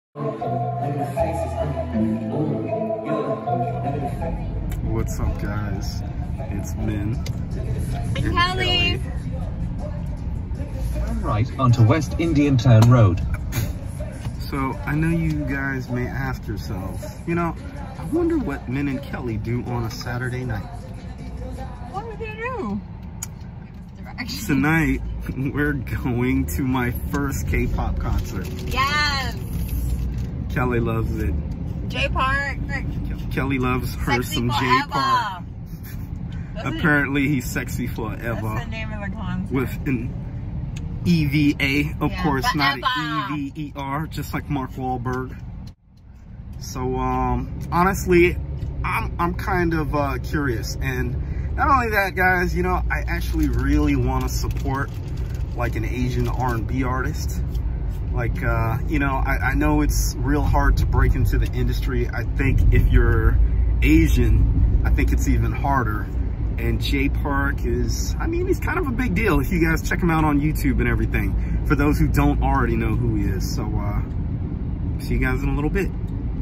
What's up, guys? It's Min and Kelly. Turn right onto West Indian Town Road. So I know you guys may ask yourselves, you know, I wonder what Min and Kelly do on a Saturday night. What would they do? Tonight, we're going to my first K-pop concert. Yes. Kelly loves it. J Park. Kelly loves her Sexy some J forever. Park. Apparently, he's sexy forever. That's the name of the concert. With an EVA, of course, forever. not an EVER, just like Mark Wahlberg. So, honestly, I'm kind of curious, and not only that, guys, you know, I actually really want to support like an Asian R&B artist. Like, you know, I know it's real hard to break into the industry. I think if you're Asian, I think it's even harder. And J Park is, I mean, he's kind of a big deal if you guys check him out on YouTube and everything, for those who don't already know who he is. So, see you guys in a little bit.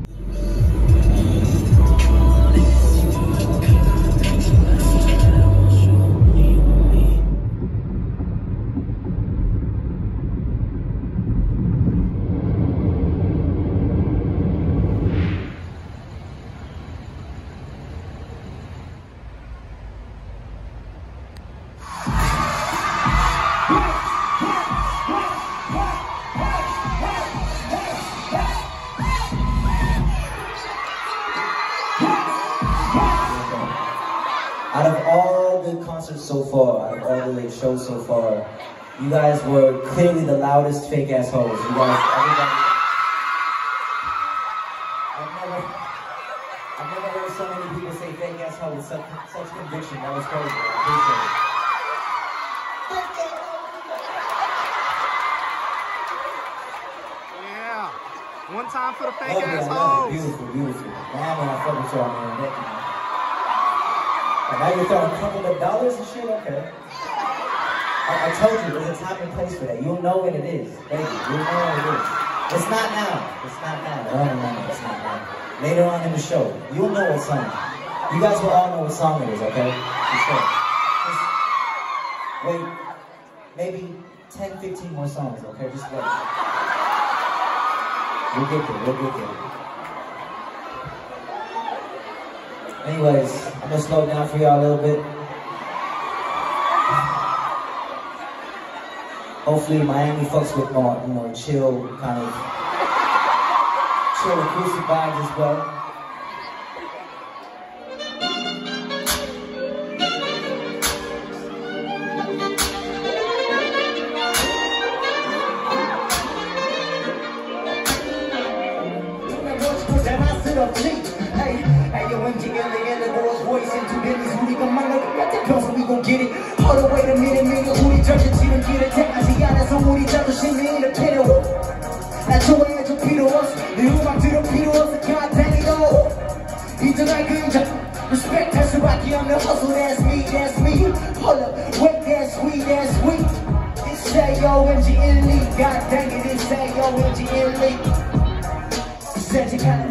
Out of all the concerts so far, out of all the late shows so far, you guys were clearly the loudest fake ass hoes. You guys, everybody. I've never heard so many people say fake ass hoe with such conviction. That was crazy. I appreciate it. Yeah. One time for the fake ass Yeah, hoes. beautiful, beautiful. Man, when I fuck with y'all, man. That, and now you're throwing a couple of dollars and shit? Okay. I told you, there's a time and place for that. You'll know when it is, baby. You'll know when it is. It's not now. It's not now. No, it's not now. Later on in the show, you'll know what song. You guys will all know what song it is, okay? For sure. Just wait, maybe 10, 15 more songs, okay? Just wait. We'll get there, we'll get there. Anyways, I'm gonna slow down for y'all a little bit. Hopefully Miami fucks with more chill, kind of chill acoustic vibes as well. Hold on, wait a minute, who he judging, see them get attacked. I see y'all, so who he judging, see me in the pit. That's who I am to Peter us. The who I'm to the Peter us, the God dang it all. He's a like respect, that's Rocky, I'm the hustle, that's me. Hold up, wait, that's sweet. It's J-O-N-G-N-E, God dang it, it's J-O-N-G-N-E. Said you kinda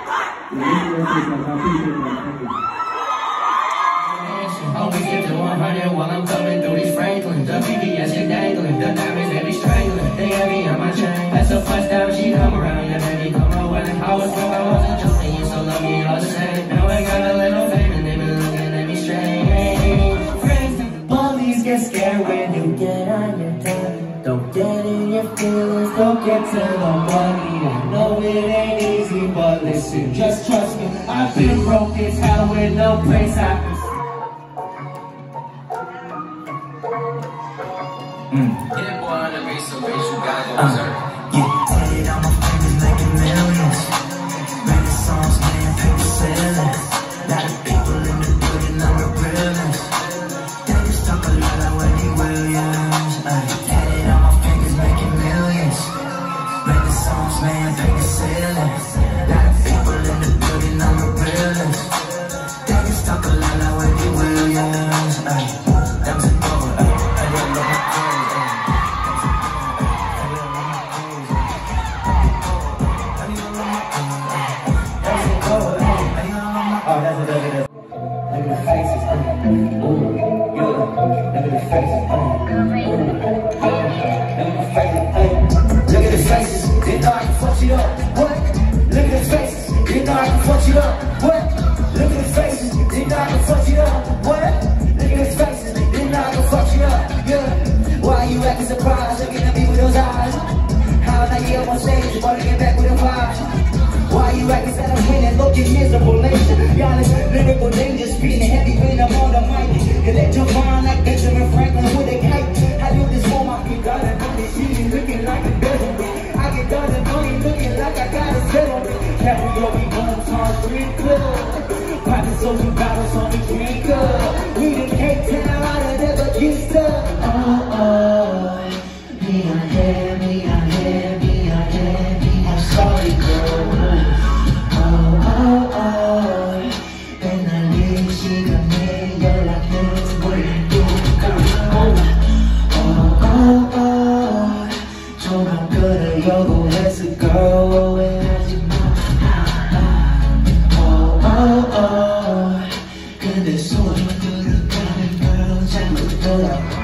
always get to 100 while I'm coming through these Franklin. The BBS get dangling, the diamonds they be strangling. They heavy on my chain. That's the first time she come around, yeah, baby, come around. I was when I wasn't joking, you so love me all the same. Now I got a little fame and they been looking at me strange. Friends, bullies get scared when you get on your tongue. Don't get in your feelings, don't get to the money. I know it ain't easy, but listen, just trust me. I've been broke as hell with no place I can. Yeah, boy, on the beat, so bitch, you got it, sir. Tatted on my fingers, making millions. Making songs, man, people selling. Lot of people in the building, I'm the realest. They just talk a lot like Wendy Williams. Tatted on my fingers, making millions. Making songs, man, people selling. Lot of people in the building, I'm the realest. They just talk a lot like Wendy Williams. That was a goal, I don't know my goals. back with a vibe. Why you acting sad I'm winning, looking miserable nation? Y'all is lyrical danger, speeding heavy when I'm on the mic. Electrifying like Benjamin Franklin with a kite. I do this for my people, and all this shit looking like a devil. I get done and money looking like I got a settlement. Carry your people on time, 3 club. Private social battles on the drink up. We the K-Town, I done never get stuck. Oh, oh, me on head, me on head, me on head. I'm sorry, girl. Oh, oh, oh. And I need she got me, you're like this, what you do? Oh, oh, oh. So I'm good at yoga, let's go. And you know, oh, oh, oh. 근데 소리 들을까는 걸 잘못 돌아.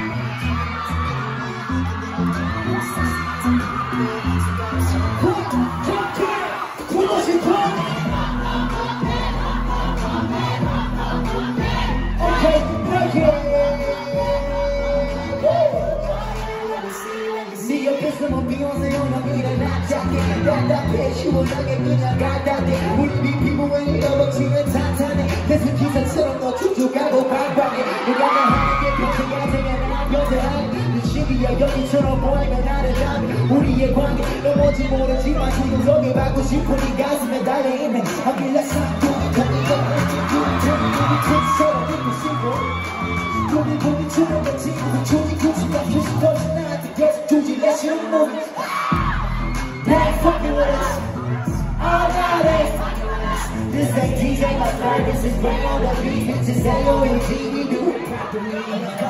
Some Beyonce on the beat and not jacket. That bitch, you will not get good. I got that thing. Wouldn't be people when you double team and Titanic. Listen, keep it set up, no you gotta go back bracket. You got the hand to get picture, gotta take it and I'm going to have it. The shiggy, you're young, turn on boy, but not a dime. Who do you want? No more to more than G, my team is on your back. When you put the guys in the diet in it. I'll be less than do it. Come and go. So I think the secret. Put it to the team. Choosy, that's just doesn't not to get Gucci, let's you move. Now fucking with us. All got it. This ain't DJ, my side, this is bring on the beat. This is AOMG, we do it properly.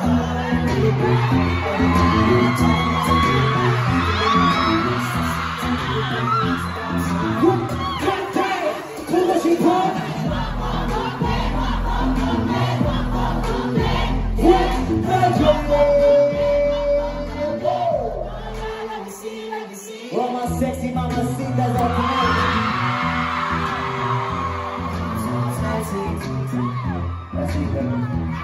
Who was she born? Well, my sexy mama see that's all tonight. That's me, baby.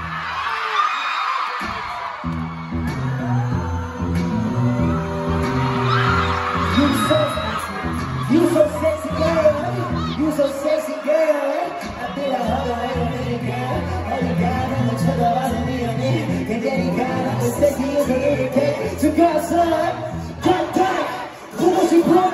You so sexy, girl. You so sexy, girl. I feel like hug a minute, girl. Oh, you got on the trigger, I don't need a minute. And then he got up the sexy as a little kid. So, girl, son. Who was he born?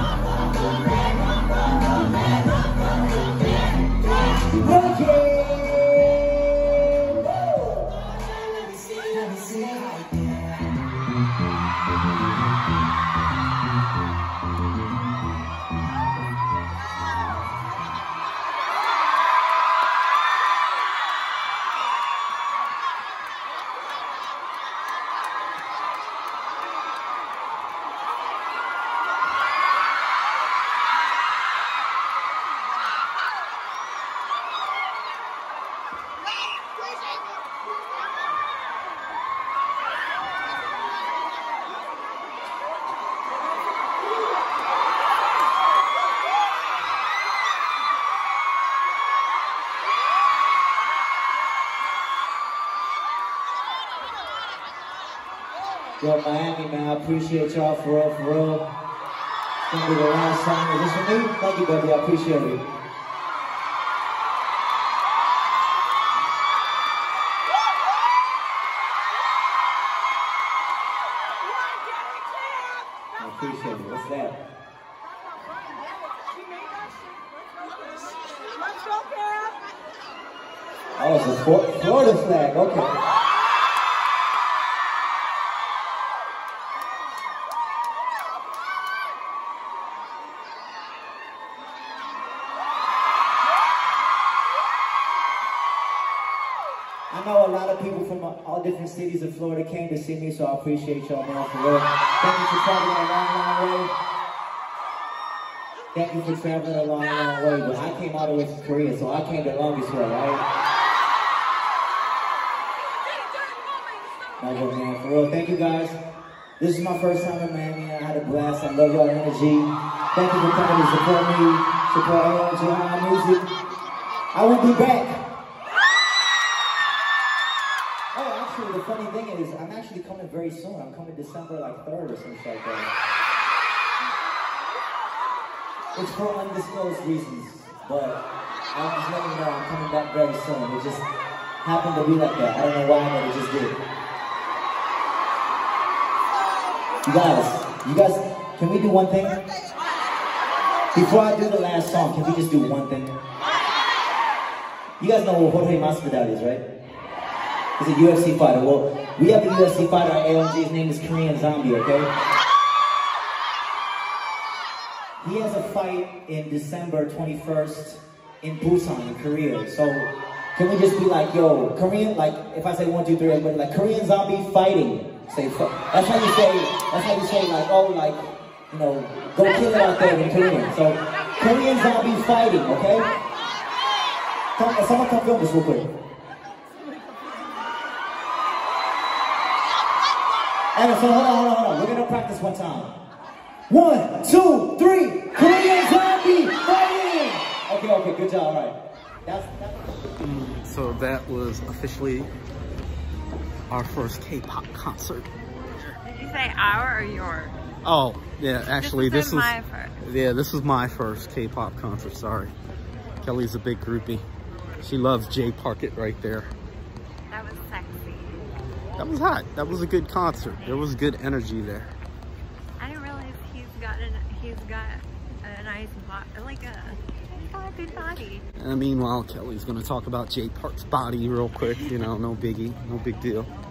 Yo, Miami, man, I appreciate y'all for real, for real. Gonna be the last time. Is this for me? Thank you, baby. I appreciate it. I appreciate it. What's that? Oh, it's a Florida flag. Okay. I know a lot of people from all different cities of Florida came to see me, so I appreciate y'all, man, for real. Thank you for traveling a long, long way. Thank you for traveling a long, long way. But I came all the way from Korea, so I came the longest way, right? Okay, man, for real. Thank you, guys. This is my first time in Miami. I had a blast. I love y'all energy. Thank you for coming to support me, support AOMG music. I will be back. The funny thing is, I'm actually coming very soon. I'm coming December like 3rd or something like that. It's for undisclosed reasons, but I'm just letting you know I'm coming back very soon. It just happened to be like that. I don't know why, but it just did. You guys, can we do one thing? Before I do the last song, can we just do one thing? You guys know who Jorge Masvidal is, right? He's a UFC fighter. Well, we have a UFC fighter at AMG. His name is Korean Zombie, okay? He has a fight in December 21st in Busan, in Korea. So, can we just be like, yo, Korean, like, if I say 1, 2, 3, everybody like, Korean Zombie fighting. Say, that's how you say, like, oh, like, you know, go kill it out there in Korean. So, Korean Zombie fighting, okay? Someone come film this real quick. Alright, so hold on. We're gonna practice one time. 1, 2, 3. Korean Zombie fighting. Okay, good job. All right. So that was officially our first K-pop concert. Did you say our or your? Oh, yeah, actually this was my first. Yeah, this was my first K-pop concert, sorry. Kelly's a big groupie. She loves Jay Parkett right there. That was sexy. That was hot. That was a good concert. There was good energy there. I didn't realize he's got a nice body, he's got a good body. And meanwhile, Kelly's gonna talk about Jay Park's body real quick, you know, no biggie, no big deal.